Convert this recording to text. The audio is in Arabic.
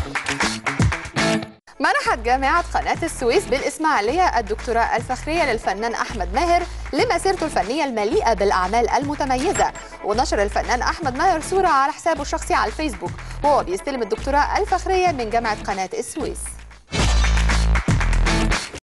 منحت جامعة قناة السويس بالإسماعيلية الدكتوراه الفخرية للفنان أحمد ماهر لمسيرته الفنية المليئة بالأعمال المتميزة. ونشر الفنان أحمد ماهر صورة على حسابه الشخصي على الفيسبوك وهو بيستلم الدكتوراه الفخرية من جامعة قناة السويس.